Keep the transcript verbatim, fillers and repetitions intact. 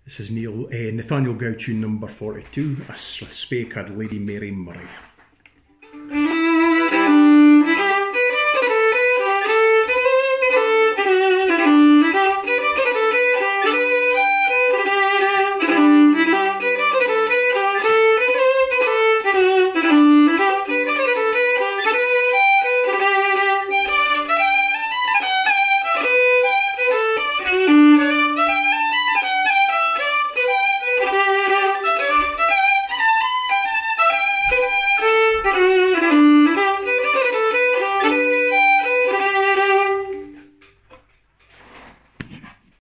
This is Neil, uh, Nathaniel Gow tune number forty-two, a Strathspey called Lady Mary Murray.